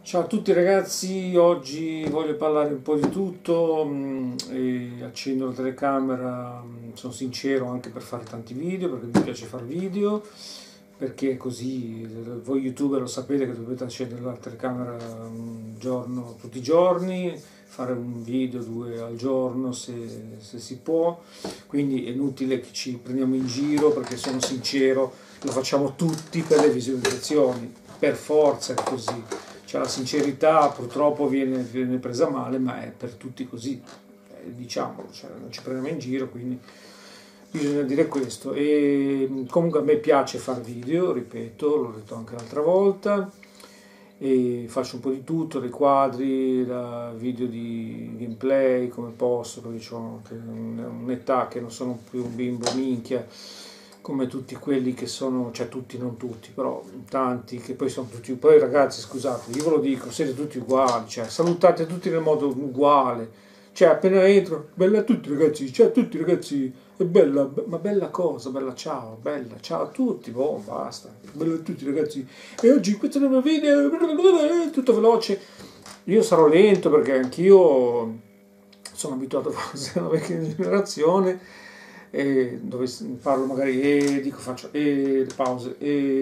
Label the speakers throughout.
Speaker 1: Ciao a tutti ragazzi, oggi voglio parlare un po' di tutto e accendo la telecamera, sono sincero anche per fare tanti video perché mi piace fare video, perché così voi youtuber lo sapete che dovete accendere la telecamera un giorno, tutti i giorni, fare un video, due al giorno se si può, quindi è inutile che ci prendiamo in giro perché sono sincero, lo facciamo tutti per le visualizzazioni, per forza è così. Cioè, la sincerità purtroppo viene presa male, ma è per tutti così, diciamolo, cioè, non ci prendiamo in giro, quindi bisogna dire questo. E comunque a me piace fare video, ripeto, l'ho detto anche l'altra volta, e faccio un po' di tutto, dei quadri, video di gameplay come posso, perché ho un'età che non sono più un bimbo minchia come tutti quelli che sono, cioè tutti, non tutti, però tanti che poi sono tutti, poi ragazzi scusate, io ve lo dico, siete tutti uguali, cioè salutate tutti nel modo uguale, cioè appena entro, bella a tutti ragazzi, ciao a tutti ragazzi, è bella, ma bella cosa, bella, ciao a tutti, boh, basta, bella a tutti ragazzi, e oggi in questo nuovo video, tutto veloce, io sarò lento perché anch'io sono abituato a fare una vecchia generazione dove parlo magari dico faccio le pause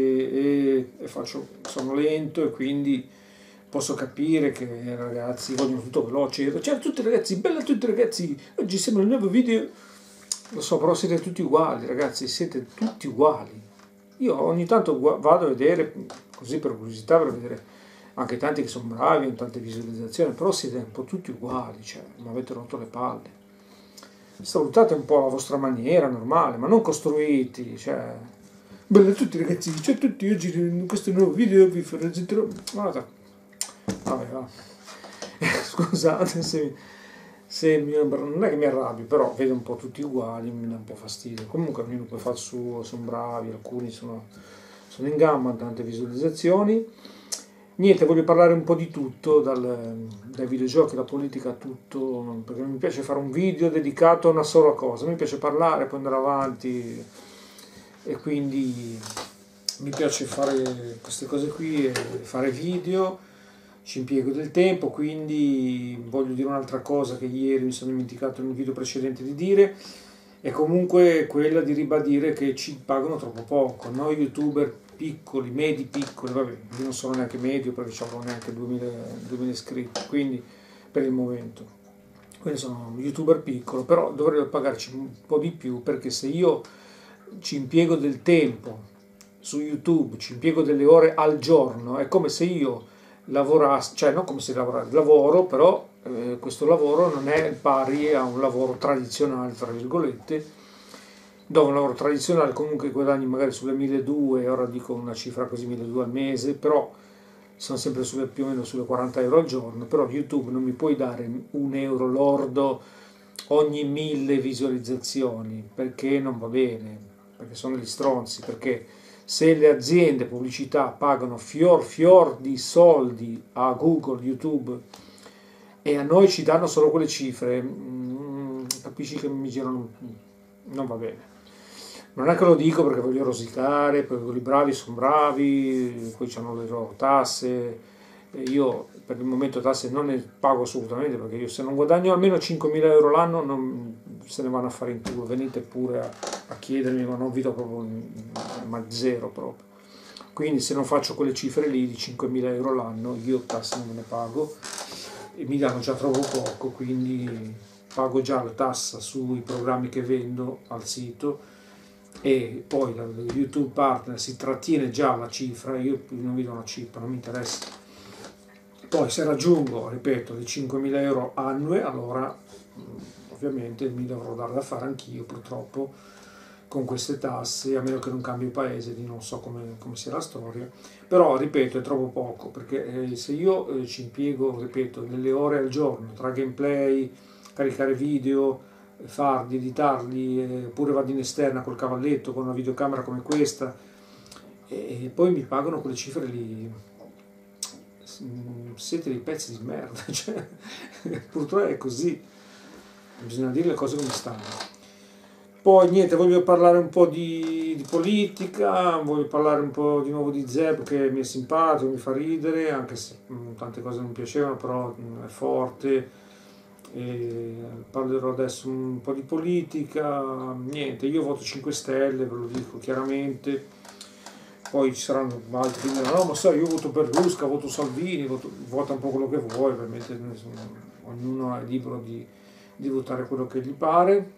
Speaker 1: e faccio, sono lento e quindi posso capire che i ragazzi vogliono tutto veloce. Ciao a tutti ragazzi, bella a tutti ragazzi, oggi sembra un nuovo video, lo so, però siete tutti uguali ragazzi, siete tutti uguali. Io ogni tanto vado a vedere così per curiosità, per vedere anche tanti che sono bravi, hanno tante visualizzazioni, però siete un po' tutti uguali, cioè mi avete rotto le palle. Salutate un po' la vostra maniera normale, ma non costruiti, cioè. Bella a tutti ragazzi, ciao a tutti, oggi in questo nuovo video vi presenterò. Guarda, vabbè, va. Scusate non è che mi arrabbio, però vedo un po' tutti uguali, mi dà un po' fastidio. Comunque ognuno poi fa il suo, sono bravi, alcuni sono in gamba, hanno tante visualizzazioni. Niente, voglio parlare un po' di tutto, dai videogiochi alla politica, tutto, perché mi piace fare un video dedicato a una sola cosa, mi piace parlare, poi andare avanti e quindi mi piace fare queste cose qui, e fare video, ci impiego del tempo, quindi voglio dire un'altra cosa che ieri mi sono dimenticato nel video precedente di dire, è comunque quella di ribadire che ci pagano troppo poco. Noi youtuber piccoli, medi piccoli, vabbè, io non sono neanche medio perché non avevo neanche 2000 iscritti, quindi per il momento. Quindi sono un youtuber piccolo, però dovrei pagarci un po' di più perché se io ci impiego del tempo su YouTube, ci impiego delle ore al giorno, è come se io lavorassi, cioè non come se lavorassi, lavoro, però questo lavoro non è pari a un lavoro tradizionale, tra virgolette, dove un lavoro tradizionale comunque guadagni magari sulle 1200, ora dico una cifra così 1200 al mese, però sono sempre più o meno sulle 40 euro al giorno, però YouTube non mi puoi dare un euro lordo ogni 1000 visualizzazioni, perché non va bene, perché sono degli stronzi, perché se le aziende pubblicità pagano fior di soldi a Google, YouTube e a noi ci danno solo quelle cifre, capisci che mi girano, non va bene. Non è che lo dico perché voglio rosicare, perché quelli bravi sono bravi, poi hanno le loro tasse, e io per il momento tasse non ne pago assolutamente perché io se non guadagno almeno 5.000 euro l'anno non se ne vanno a fare in culo, venite pure a chiedermi, ma non vi do proprio, ma zero proprio. Quindi se non faccio quelle cifre lì di 5.000 euro l'anno io tasse non me ne pago e mi danno già troppo poco, quindi pago già la tassa sui programmi che vendo al sito e poi la YouTube Partner si trattiene già la cifra, io non vi do una cifra, non mi interessa. Poi se raggiungo, ripeto, le 5.000 euro annue, allora ovviamente mi dovrò dare da fare anch'io purtroppo con queste tasse, a meno che non cambi paese, di non so come sia la storia, però ripeto è troppo poco, perché se io ci impiego, ripeto, delle ore al giorno tra gameplay, caricare video, farli, editarli, oppure vado in esterna col cavalletto, con una videocamera come questa, e poi mi pagano quelle cifre lì, siete dei pezzi di merda, cioè, purtroppo è così, bisogna dire le cose come stanno. Poi niente, voglio parlare un po' di politica, voglio parlare un po' di nuovo di Zeb che mi è simpatico, mi fa ridere, anche se tante cose non mi piacevano, però è forte. E parlerò adesso un po' di politica, niente, io voto 5 Stelle, ve lo dico chiaramente, poi ci saranno altri che diranno, no, ma sai, io voto Berlusca, voto Salvini, vota un po' quello che vuoi, ovviamente ognuno è libero di votare quello che gli pare.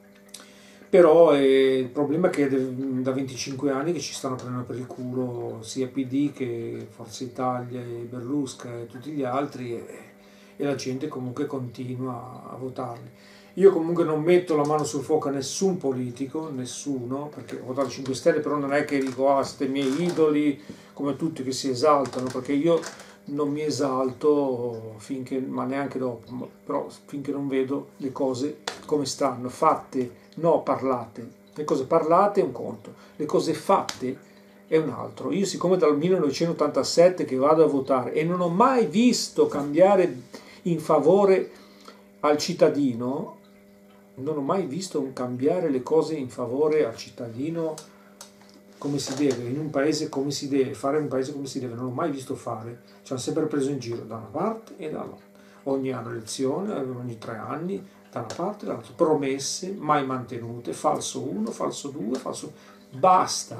Speaker 1: Però il problema è che da 25 anni che ci stanno prendendo per il culo sia PD che Forza Italia e Berlusca e tutti gli altri e la gente comunque continua a votarli. Io comunque non metto la mano sul fuoco a nessun politico, nessuno, perché ho votato 5 Stelle, però non è che dico ah siete i miei idoli, come tutti che si esaltano, perché io non mi esalto finché, ma neanche dopo, però finché non vedo le cose come stanno, fatte, no parlate. Le cose parlate è un conto, le cose fatte è un altro. Io siccome dal 1987 che vado a votare e non ho mai visto cambiare in favore al cittadino, non ho mai visto cambiare le cose in favore al cittadino come si deve, in un paese come si deve, fare un paese come si deve, non l'ho mai visto fare, ci hanno sempre preso in giro da una parte e dall'altra. Ogni anno elezione, ogni 3 anni, da una parte e dall'altra, promesse mai mantenute, falso 1, falso 2, falso... Basta,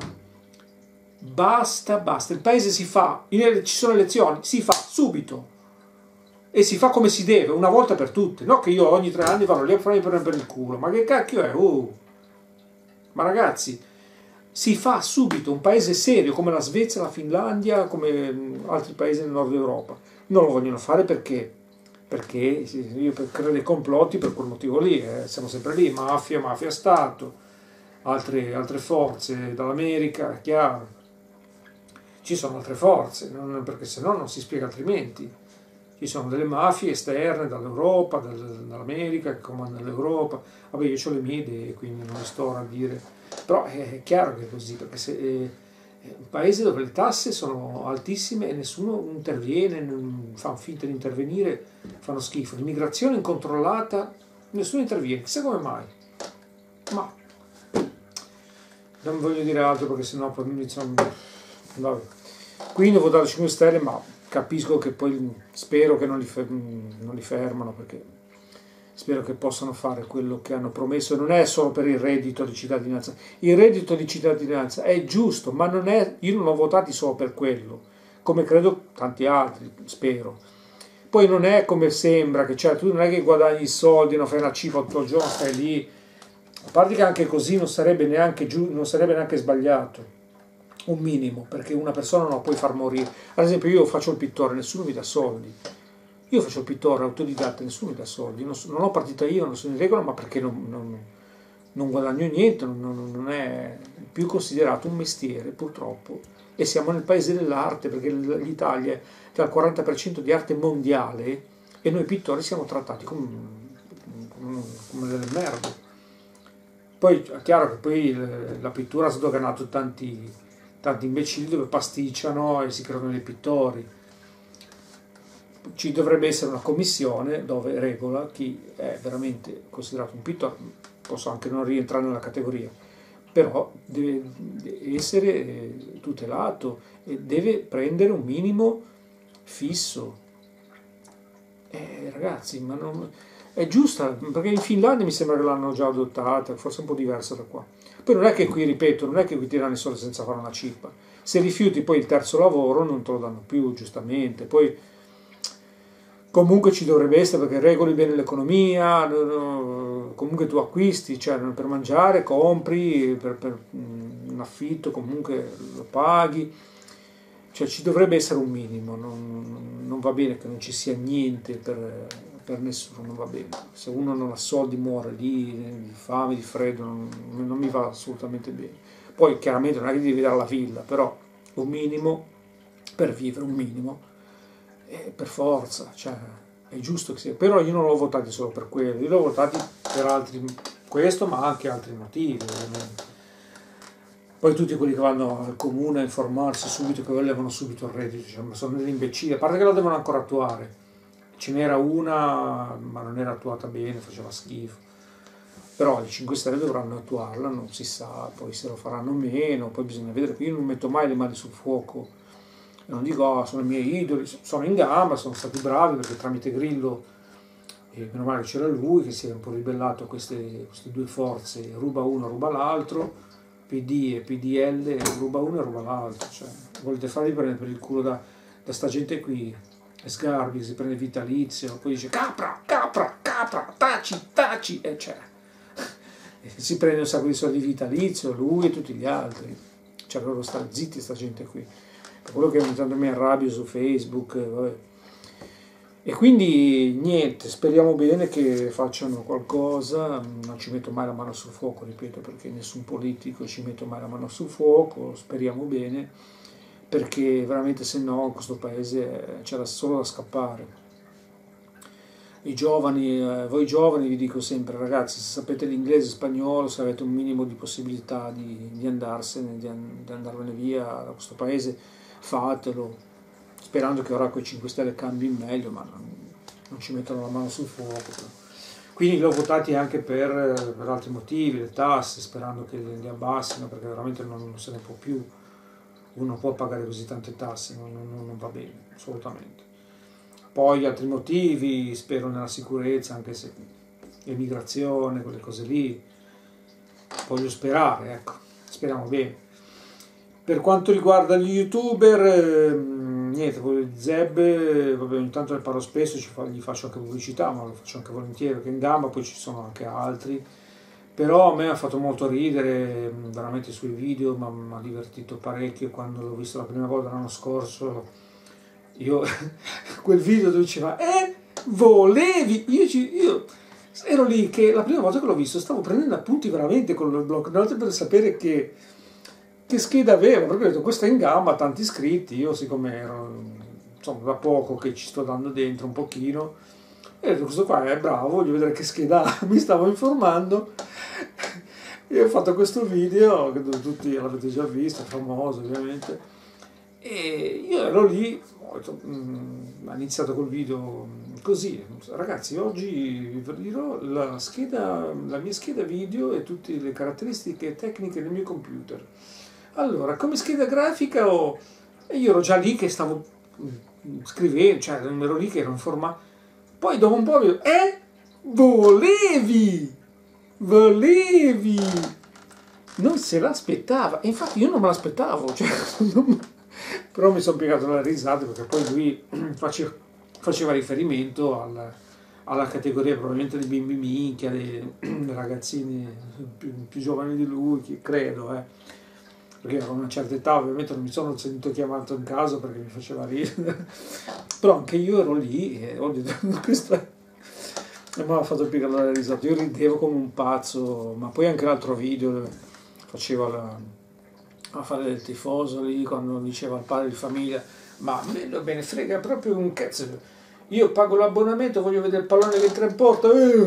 Speaker 1: basta, basta, il paese si fa, ci sono elezioni, si fa subito e si fa come si deve, una volta per tutte, no che io ogni 3 anni vado lì a farmi prendere per il culo, ma che cacchio è? Ma ragazzi, si fa subito, un paese serio come la Svezia, la Finlandia, come altri paesi del nord Europa. Non lo vogliono fare perché io credo nei complotti per quel motivo lì, siamo sempre lì, mafia Stato, altre forze dall'America, è chiaro. Ci sono altre forze, perché se no non si spiega altrimenti. Ci sono delle mafie esterne dall'Europa, dall'America che comandano l'Europa. Vabbè, io ho le mie idee, quindi non le sto a dire. Però è chiaro che è così, perché se un paese dove le tasse sono altissime e nessuno interviene, non fa finta di intervenire, fanno schifo. L'immigrazione incontrollata, nessuno interviene. Chissà come mai. Ma non voglio dire altro perché sennò poi mi iniziano... Vabbè. Quindi ho votato 5 Stelle, ma capisco che poi spero che non li fermano, perché spero che possano fare quello che hanno promesso. Non è solo per il reddito di cittadinanza. Il reddito di cittadinanza è giusto, ma non è, io non ho votati solo per quello, come credo tanti altri, spero. Poi non è come sembra, che cioè, tu non è che guadagni i soldi, non fai una cifra tutto il giorno, stai lì. A parte che anche così non sarebbe neanche, non sarebbe neanche sbagliato. Un minimo, perché una persona non la puoi far morire. Ad esempio io faccio il pittore, nessuno mi dà soldi. Io faccio il pittore autodidatta, nessuno mi dà soldi. Non ho partita io, non sono in regola, ma perché non guadagno niente, non è più considerato un mestiere, purtroppo. E siamo nel paese dell'arte, perché l'Italia ha il 40% di arte mondiale e noi pittori siamo trattati come delle merde. Poi è chiaro che poi la pittura ha sdoganato tanti imbecilli dove pasticciano e si creano dei pittori. Ci dovrebbe essere una commissione dove regola chi è veramente considerato un pittore, posso anche non rientrare nella categoria, però deve essere tutelato e deve prendere un minimo fisso. Ragazzi, ma non... è giusta, perché in Finlandia mi sembra che l'hanno già adottata, forse un po' diversa da qua. Poi non è che qui, ripeto, non è che qui ti danno i soldi senza fare una cippa. Se rifiuti poi il terzo lavoro non te lo danno più, giustamente. Poi comunque ci dovrebbe essere, perché regoli bene l'economia, comunque tu acquisti, cioè per mangiare, compri, per un affitto comunque lo paghi. Cioè ci dovrebbe essere un minimo, non va bene che non ci sia niente per nessuno, non va bene. Se uno non ha soldi muore lì, di fame, di freddo, non mi va assolutamente bene. Poi chiaramente non è che devi dare la villa, però un minimo per vivere, un minimo, per forza, cioè è giusto che sia. Però io non l'ho votati solo per quello, io l'ho votati per altri, questo ma anche altri motivi ovviamente. Poi tutti quelli che vanno al comune a informarsi subito, che volevano subito il reddito, diciamo, sono degli imbecilli, a parte che lo devono ancora attuare. Ce n'era una, ma non era attuata bene, faceva schifo. però i 5 Stelle dovranno attuarla, non si sa, poi se lo faranno o meno, poi bisogna vedere, io non metto mai le mani sul fuoco, non dico sono i miei idoli, sono in gamba, sono stati bravi perché tramite Grillo, e meno male c'era lui che si è un po' ribellato a queste due forze, ruba uno, ruba l'altro, PD e PDL, ruba uno e ruba l'altro, cioè volete farli prendere per il culo da sta gente qui, Sgarbi si prende vitalizio, poi dice capra, capra, capra, taci, e cioè, si prende un sacco di soldi di vitalizio, lui e tutti gli altri, cioè loro stanno zitti sta gente qui, per quello che ogni tanto mi arrabbio su Facebook, vabbè. E quindi niente, speriamo bene che facciano qualcosa, non ci metto mai la mano sul fuoco, ripeto, perché nessun politico ci mette mai la mano sul fuoco, speriamo bene, perché veramente se no in questo paese c'era solo da scappare. I giovani, voi giovani vi dico sempre, ragazzi, se sapete l'inglese e il spagnolo, se avete un minimo di possibilità di andarsene, di andarvene via da questo paese, fatelo, sperando che ora con i 5 Stelle cambi in meglio, ma non ci mettono la mano sul fuoco. Quindi li ho votati anche per altri motivi, le tasse, sperando che le abbassino, perché veramente non se ne può più. Uno non può pagare così tante tasse, non va bene, assolutamente. Poi altri motivi, spero nella sicurezza, anche se l'immigrazione, quelle cose lì, voglio sperare, ecco, speriamo bene. Per quanto riguarda gli youtuber, niente, quello di Zeb, vabbè, ogni tanto ne parlo spesso, gli faccio anche pubblicità, ma lo faccio anche volentieri, perché in gamba poi ci sono anche altri. Però a me ha fatto molto ridere, veramente sui video, mi ha divertito parecchio quando l'ho visto la prima volta l'anno scorso. Io, quel video dove diceva, volevi, io ero lì che la prima volta che l'ho visto stavo prendendo appunti veramente con il blog note per sapere che scheda aveva, perché ho detto questa è in gamba, tanti iscritti, io siccome ero insomma da poco che ci sto dando dentro un pochino, e ho detto questo qua è bravo, voglio vedere che scheda ha, mi stavo informando e ho fatto questo video che tutti l'avete già visto, è famoso ovviamente, e io ero lì, ho iniziato col video così, ragazzi oggi vi dirò la mia scheda video e tutte le caratteristiche tecniche del mio computer. Allora, come scheda grafica e io ero già lì che stavo scrivendo, cioè ero lì che ero in forma. Poi dopo un po' vedo, volevi, non se l'aspettava, e infatti io non me l'aspettavo, cioè, però mi sono piegato dalle risate perché poi lui faceva riferimento alla categoria probabilmente dei bimbi minchia, dei ragazzini più giovani di lui, credo, perché a una certa età ovviamente non mi sono sentito chiamato in casa perché mi faceva ridere, però anche io ero lì e ho detto questa e mi ha fatto piegare la risata, io ridevo come un pazzo, ma poi anche l'altro video dove faceva a fare del tifoso lì quando diceva al padre di famiglia, ma a me non me ne frega proprio un cazzo, io pago l'abbonamento, voglio vedere il pallone che entra in porta,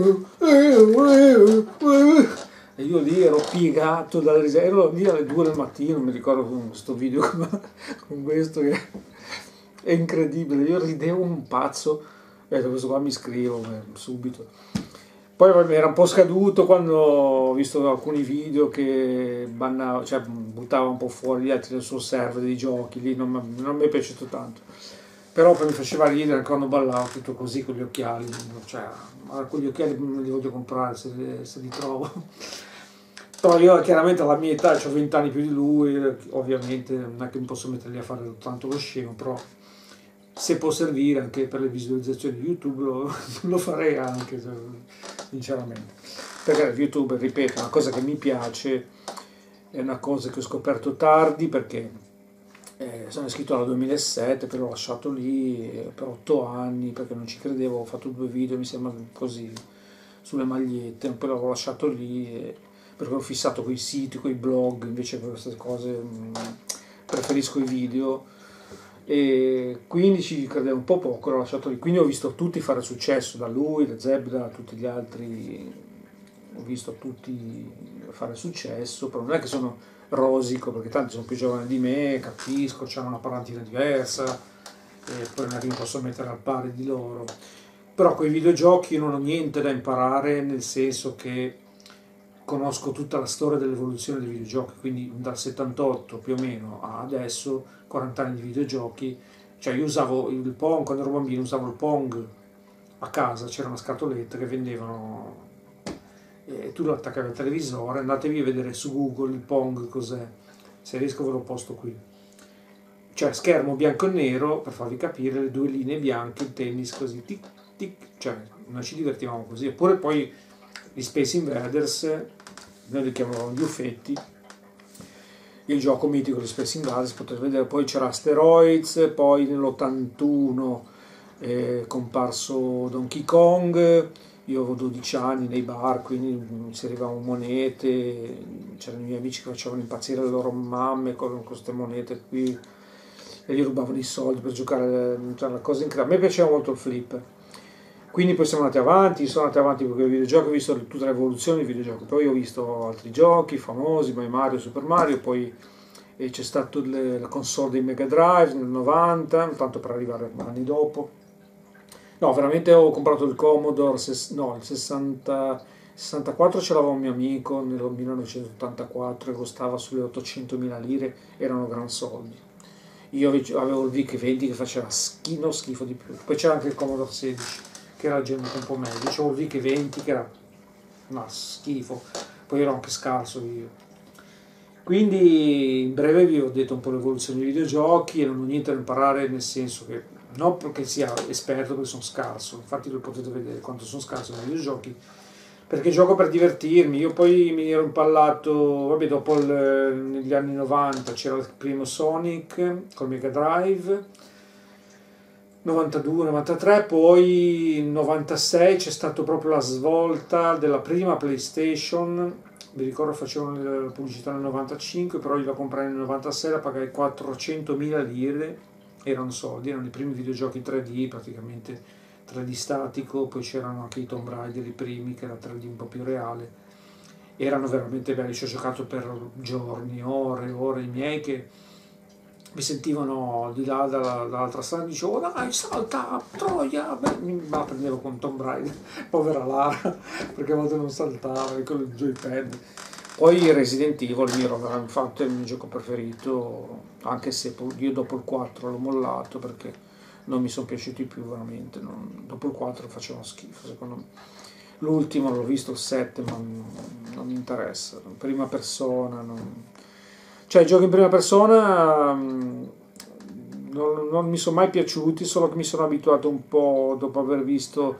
Speaker 1: e io lì ero piegato dalle risate, ero lì alle 2 del mattino, mi ricordo con questo video con questo che è incredibile, io ridevo un pazzo, e questo qua mi iscrivo subito. Poi mi era un po' scaduto quando ho visto alcuni video che cioè, buttava un po' fuori gli altri del suo server dei giochi, lì non mi è piaciuto tanto. Però poi mi faceva ridere quando ballavo tutto così con gli occhiali, cioè con gli occhiali me li voglio comprare se li trovo. Però io chiaramente alla mia età, ho 20 anni più di lui, ovviamente non è che mi posso metterli a fare tanto lo scemo, però se può servire anche per le visualizzazioni di YouTube lo farei anche, sinceramente. Perché YouTube, ripeto, è una cosa che mi piace, è una cosa che ho scoperto tardi perché sono iscritto dal 2007, però l'ho lasciato lì per 8 anni perché non ci credevo, ho fatto 2 video, mi sembra così, sulle magliette, poi l'ho lasciato lì perché ho fissato quei siti, quei blog, invece per queste cose preferisco i video. E quindi ci credevo un po' poco, l'ho lasciato lì, quindi ho visto tutti fare successo, da lui, da Zebda, da tutti gli altri, ho visto tutti fare successo, però non è che sono rosico perché tanti sono più giovani di me, capisco, hanno una parentina diversa e poi non è che mi posso mettere al pari di loro, però con i videogiochi io non ho niente da imparare, nel senso che conosco tutta la storia dell'evoluzione dei videogiochi, quindi dal 78 più o meno a adesso, 40 anni di videogiochi. Cioè io usavo il Pong, quando ero bambino usavo il Pong a casa, c'era una scatoletta che vendevano e tu lo attaccavi al televisore, andatevi a vedere su Google il Pong cos'è, se riesco ve lo posto qui. Cioè schermo bianco e nero, per farvi capire, le due linee bianche, il tennis così, tic tic, cioè noi ci divertivamo così. Eppure poi gli Space Invaders, noi li chiamavamo gli uffetti, il gioco mitico di Space Invaders, potete vedere, poi c'era Asteroids, poi nell'81 è comparso Donkey Kong, io avevo 12 anni nei bar, quindi inserivamo monete, c'erano i miei amici che facevano impazzire le loro mamme con queste monete qui e gli rubavano i soldi per giocare, cioè una cosa incredibile. A me piaceva molto il flipper. Quindi poi siamo andati avanti perché i videogiochi, ho visto tutta l'evoluzione dei videogiochi, poi ho visto altri giochi famosi, Mario, Super Mario, poi c'è stata la console dei Mega Drive nel 90, tanto per arrivare anni dopo. No, veramente ho comprato il Commodore, no, il 64 ce l'aveva un mio amico nel 1984 e costava sulle 800.000 lire, erano gran soldi. Io avevo il VIC-20 che faceva schifo di più, poi c'era anche il Commodore 16 che era già un po' meglio, c'avevo il VIC-20 che era una schifo, poi ero anche scarso io. Quindi in breve vi ho detto un po' l'evoluzione dei videogiochi e non ho niente da imparare, nel senso che non perché sia esperto, perché sono scarso, infatti lo potete vedere quanto sono scarso nei videogiochi, perché gioco per divertirmi. Io poi mi ero impallato, vabbè, dopo negli anni 90 c'era il primo Sonic col Mega Drive, 92, 93, poi nel 96 c'è stata proprio la svolta della prima PlayStation. Mi ricordo facevano la pubblicità nel 95, però io la comprai nel 96, la pagai 400.000 lire, erano soldi, erano i primi videogiochi 3D, praticamente 3D statico, poi c'erano anche i Tomb Raider, i primi, che era 3D un po' più reale, erano veramente belli, ci ho giocato per giorni, ore e ore, i miei che mi sentivano di là dall'altra strada, dicevo dai salta, troia, beh, ma la prendevo con Tomb Raider, povera Lara, perché a volte non saltava con il joypad. Poi Resident Evil era infatti il mio gioco preferito, anche se io dopo il 4 l'ho mollato perché non mi sono piaciuti più veramente, dopo il 4 facevano schifo secondo me. L'ultimo l'ho visto, il 7, ma non mi interessa, prima persona, cioè i giochi in prima persona non mi sono mai piaciuti, solo che mi sono abituato un po' dopo aver visto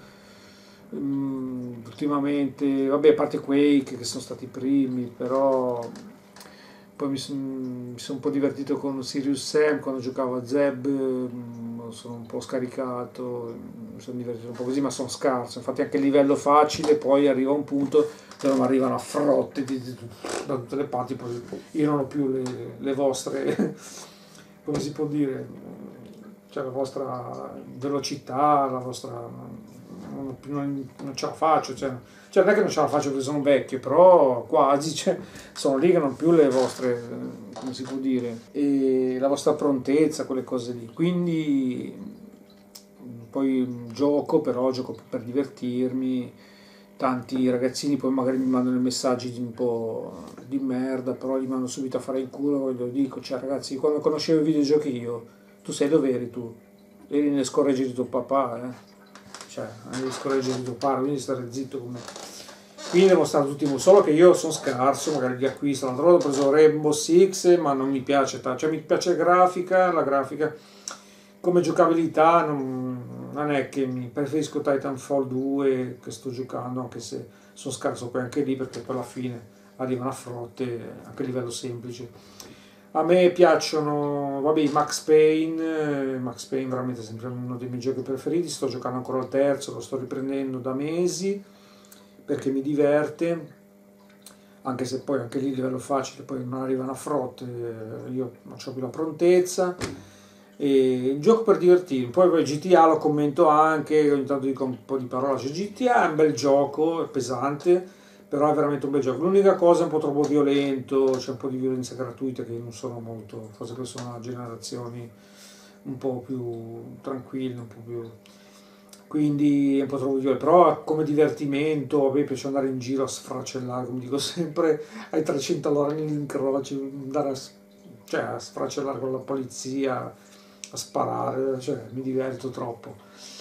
Speaker 1: ultimamente, vabbè, a parte Quake che sono stati i primi, però poi mi sono un po' divertito con Serious Sam quando giocavo a Zeb, sono un po' scaricato, mi sono divertito un po' così, ma sono scarso. Infatti anche il livello facile poi arriva a un punto dove mi arrivano a frotte da tutte le parti, poi io non ho più le vostre, come si può dire, cioè la vostra velocità, la vostra... non ce la faccio, cioè non è che non ce la faccio perché sono vecchio, però quasi, cioè, sono lì che non più le vostre, come si può dire, e la vostra prontezza, quelle cose lì. Quindi poi gioco, però gioco per divertirmi. Tanti ragazzini poi magari mi mandano messaggi un po' di merda, però li mando subito a fare in culo e lo dico, cioè ragazzi, quando conoscevo i videogiochi io, tu sai dove eri tu? Eri nelle scorregge di tuo papà, cioè nelle scorregge di tuo padre, quindi stare zitto con me. Quindi devo stare tutti solo che io sono scarso, magari li acquisto. L'altra volta ho preso Rainbow Six, ma non mi piace tanto, cioè mi piace la grafica come giocabilità non è che mi preferisco Titanfall 2 che sto giocando, anche se sono scarso poi anche lì perché poi alla fine arrivano a frotte anche a livello semplice. A me piacciono, vabbè, Max Payne veramente è sempre uno dei miei giochi preferiti, sto giocando ancora al terzo, lo sto riprendendo da mesi perché mi diverte, anche se poi anche lì a livello facile poi non arrivano a frotte, io non ho più la prontezza. E il gioco per divertirmi, poi GTA lo commento anche, ogni tanto dico un po' di parolacce. GTA è un bel gioco, è pesante, però è veramente un bel gioco. L'unica cosa è un po' troppo violento, c'è un po' di violenza gratuita che non sono molto, forse che sono generazioni un po' più tranquille, un po' più... quindi è un po' troppo violento, però come divertimento a me piace andare in giro a sfracellare, come dico sempre, ai 300 all'ora nell'incrocio, andare cioè, a sfracellare con la polizia, a sparare, cioè mi diverto troppo.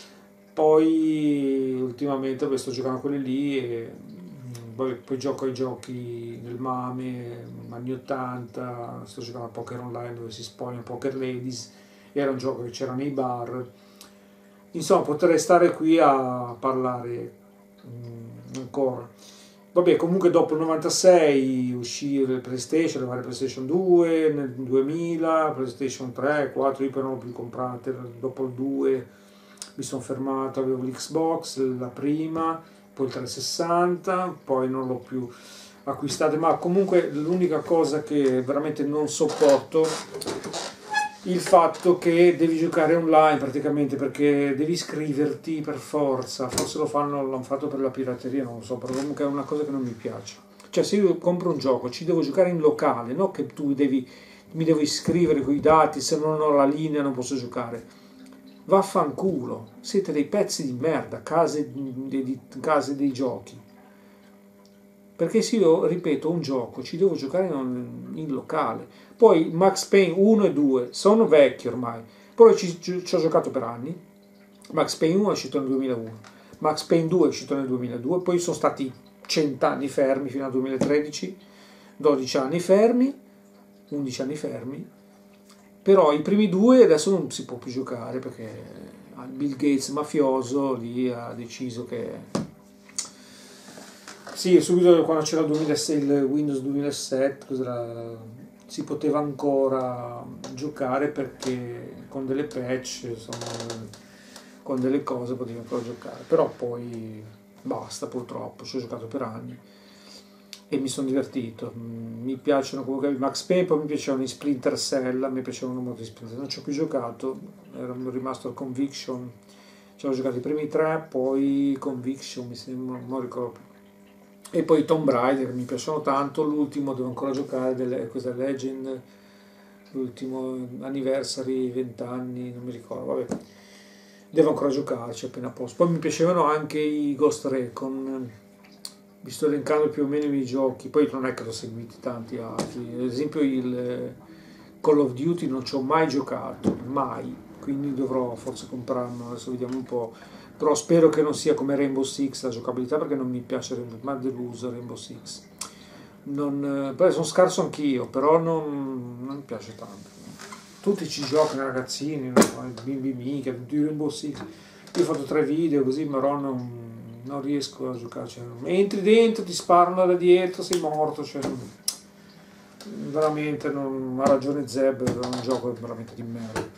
Speaker 1: Poi ultimamente sto giocando a quelli lì e poi gioco ai giochi del Mame, anni 80, sto giocando a Poker Online dove si spogna Poker Ladies, era un gioco che c'era nei bar. Insomma, potrei stare qui a parlare ancora. Vabbè, comunque dopo il 96 uscì il PlayStation, le varie PlayStation 2, nel 2000, PlayStation 3, 4, io poi non l'ho più comprate, dopo il 2 mi sono fermato, avevo l'Xbox, la prima, poi il 360, poi non l'ho più acquistate, ma comunque l'unica cosa che veramente non sopporto il fatto che devi giocare online praticamente, perché devi iscriverti per forza, forse l'hanno fatto per la pirateria, non lo so, però comunque è una cosa che non mi piace. Cioè se io compro un gioco ci devo giocare in locale, non che mi devo iscrivere con i dati, se non ho la linea non posso giocare. Vaffanculo, siete dei pezzi di merda, case dei giochi. Perché se io, ripeto, un gioco ci devo giocare in locale. Poi Max Payne 1 e 2 sono vecchi ormai, però ci ho giocato per anni. Max Payne 1 è uscito nel 2001, Max Payne 2 è uscito nel 2002, poi sono stati 100 anni fermi fino al 2013, 12 anni fermi, 11 anni fermi, però i primi due adesso non si può più giocare perché Bill Gates mafioso lì ha deciso che sì, subito quando c'era il 2006, il Windows 2007, si poteva ancora giocare perché con delle patch, insomma, con delle cose potevi ancora giocare, però poi basta purtroppo, ci ho giocato per anni e mi sono divertito. Mi piacciono comunque Max Payne, poi mi piacevano i Splinter Cell, mi piacevano molto i Splinter Cell, non ci ho più giocato, ero rimasto al Conviction, ci ho giocato i primi tre, poi Conviction mi sembra, non ricordo più. E poi Tomb Raider mi piacciono tanto, l'ultimo devo ancora giocare, questa Legend, l'ultimo Anniversary, 20 anni, non mi ricordo, vabbè, devo ancora giocarci appena posso. Poi mi piacevano anche i Ghost Recon, vi sto elencando più o meno i miei giochi, poi non è che l'ho seguiti tanti altri, ad esempio il Call of Duty non ci ho mai giocato, mai, quindi dovrò forse comprarlo, adesso vediamo un po'. Però spero che non sia come Rainbow Six la giocabilità, perché non mi piace, mi ha deluso Rainbow Six. Poi sono scarso anch'io, però non mi piace tanto. Tutti ci giocano, ragazzini, no? I bimbi mica, tutti Rainbow Six. Io ho fatto 3 video così, però non riesco a giocare. Cioè, entri dentro, ti sparano da dietro, sei morto. Cioè, veramente, ha ragione Zeb, è un gioco veramente di merda.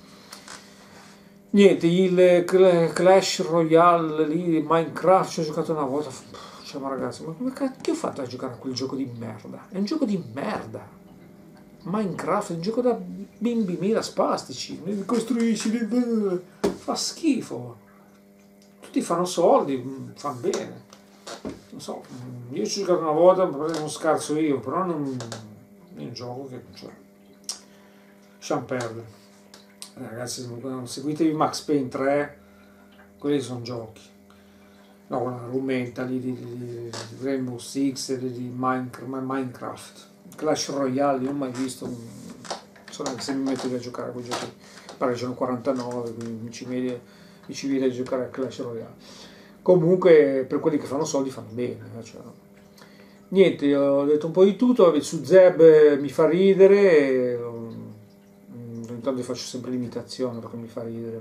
Speaker 1: Niente, il Clash Royale lì, Minecraft, ci ho giocato una volta. Cioè, ma ragazzi, ma come cacchio ho fatto a giocare a quel gioco di merda? È un gioco di merda. Minecraft è un gioco da bimbi mira spastici. Costruisci, fa schifo. Tutti fanno soldi, fanno bene. Non so, io ci ho giocato una volta, sono scarso io, però non è un gioco che, cioè, lasciamo perdere. Ragazzi, seguitevi Max Payne 3, quelli sono giochi. No, una rumenta lì di Rainbow Six e di Minecraft. Clash Royale, non ho mai visto, non so neanche se mi metto a giocare a quei giochi. Pare che sono 49, quindi mi ci viene a giocare a Clash Royale. Comunque, per quelli che fanno soldi, fanno bene. Cioè. Niente, ho detto un po' di tutto, su Zeb mi fa ridere. Intanto faccio sempre l'imitazione perché mi fa ridere,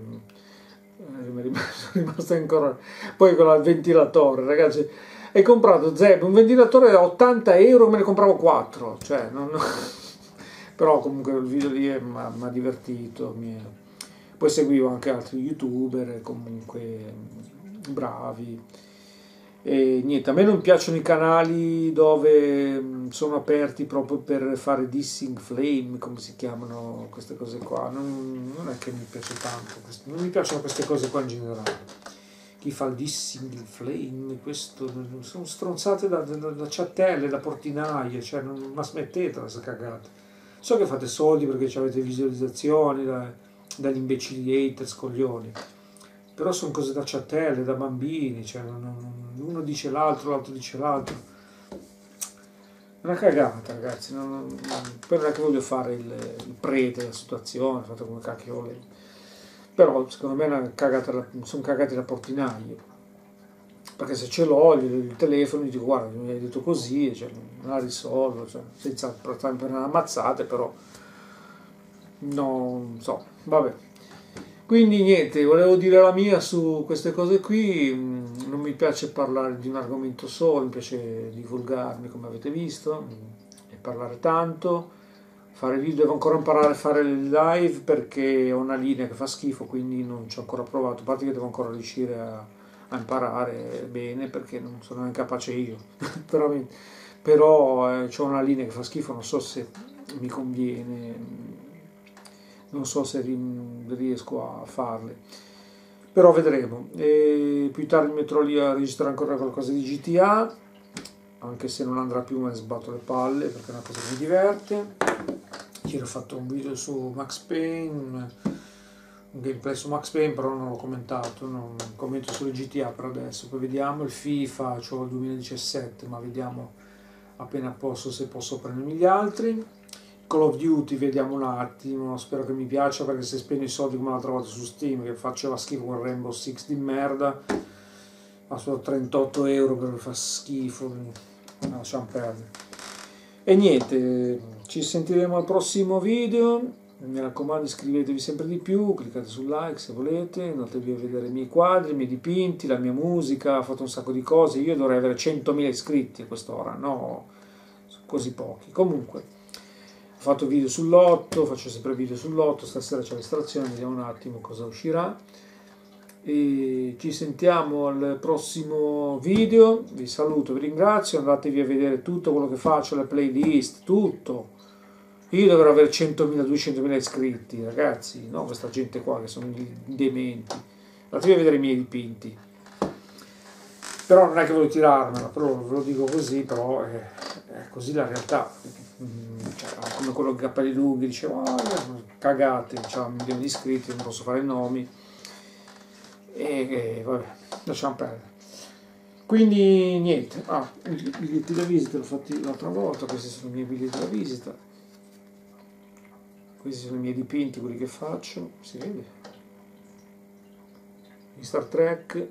Speaker 1: mi è rimasto ancora. Poi con il ventilatore, ragazzi, hai comprato Zeb un ventilatore da 80 euro, me ne compravo 4, cioè però comunque il video lì mi ha divertito. Poi seguivo anche altri youtuber comunque bravi. E niente, a me non piacciono i canali dove sono aperti proprio per fare dissing flame, come si chiamano queste cose qua. Non è che mi piace tanto, non mi piacciono queste cose qua in generale. Chi fa il dissing flame, questo sono stronzate da ciattelle, da portinaie, cioè ma smettetela questa cagata. So che fate soldi perché avete visualizzazioni dagli imbecilli hater, scoglioni. però sono cose da ciatelle, da bambini, cioè uno dice l'altro dice l'altro. È una cagata, ragazzi. Poi non è che voglio fare il prete della situazione, fate come cacchio volete. Però secondo me è una cagata, sono cagati da portinaio. Perché se ce l'ho il telefono gli dico guarda mi hai detto così, cioè, non la risolvo, cioè, senza trattare per ammazzate, però non so, vabbè. Quindi niente, volevo dire la mia su queste cose qui, non mi piace parlare di un argomento solo, mi piace divulgarmi come avete visto, e parlare tanto, fare video, devo ancora imparare a fare le live perché ho una linea che fa schifo, quindi non ci ho ancora provato, a parte che devo ancora riuscire a imparare bene perché non sono neanche capace io, però ho una linea che fa schifo, non so se mi conviene, non so se riesco a farle, però vedremo. E più tardi mi metterò lì a registrare ancora qualcosa di GTA, anche se non andrà più, me ne sbatto le palle perché è una cosa che mi diverte. Ieri ho fatto un video su Max Payne, un gameplay su Max Payne, però non l'ho commentato, non commento sulle GTA per adesso, poi vediamo il FIFA, c'ho il 2017, ma vediamo appena posso se posso prendermi gli altri. Call of Duty vediamo un attimo, spero che mi piaccia perché se spendo i soldi come l'altra volta su Steam che faceva schifo con Rainbow Six di merda, a solo 38 euro per fa schifo, lasciamo perdere. E niente, ci sentiremo al prossimo video, mi raccomando iscrivetevi sempre di più, cliccate sul like se volete, andatevi a vedere i miei quadri, i miei dipinti, la mia musica, ho fatto un sacco di cose, io dovrei avere 100.000 iscritti a quest'ora, no, così pochi, comunque. Ho fatto video sull'8, faccio sempre video sull'8, stasera c'è l'estrazione, vediamo un attimo cosa uscirà. E ci sentiamo al prossimo video, vi saluto, vi ringrazio, andatevi a vedere tutto quello che faccio, la playlist, tutto. Io dovrò avere 100.000, 200.000 iscritti, ragazzi, no questa gente qua che sono dementi. Andatevi a vedere i miei dipinti. Però non è che voglio tirarmela, però ve lo dico così, però è così la realtà. Cioè, come quello che capelli lunghi diceva cagate, c'ha 1 milione di iscritti, non posso fare nomi e vabbè, lasciamo perdere. Quindi niente, i biglietti da visita l'ho fatti l'altra volta, questi sono i miei biglietti da visita, questi sono i miei dipinti, quelli che faccio, si vede, di Star Trek.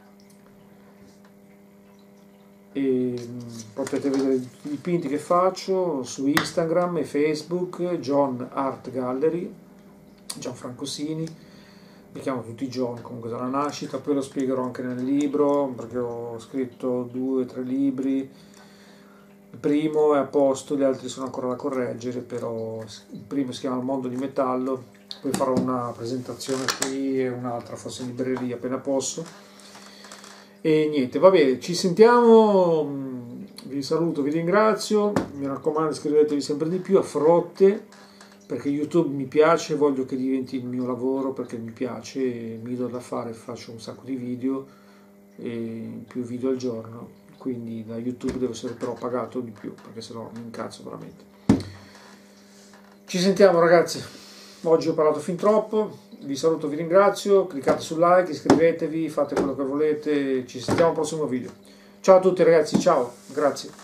Speaker 1: E potete vedere i dipinti che faccio su Instagram e Facebook, John Art Gallery, Gianfranco Sini, mi chiamo tutti John comunque dalla nascita, poi lo spiegherò anche nel libro perché ho scritto 2 o 3 libri, il primo è a posto, gli altri sono ancora da correggere, però il primo si chiama Il mondo di metallo, poi farò una presentazione qui e un'altra forse in libreria appena posso. E niente, va bene, ci sentiamo, vi saluto, vi ringrazio, mi raccomando iscrivetevi sempre di più a frotte, perché YouTube mi piace, voglio che diventi il mio lavoro, perché mi piace, mi do da fare, faccio un sacco di video, e più video al giorno, quindi da YouTube devo essere però pagato di più, perché sennò mi incazzo veramente. Ci sentiamo ragazzi, oggi ho parlato fin troppo. Vi saluto, vi ringrazio, cliccate sul like, iscrivetevi, fate quello che volete, ci sentiamo al prossimo video. Ciao a tutti ragazzi, ciao, grazie.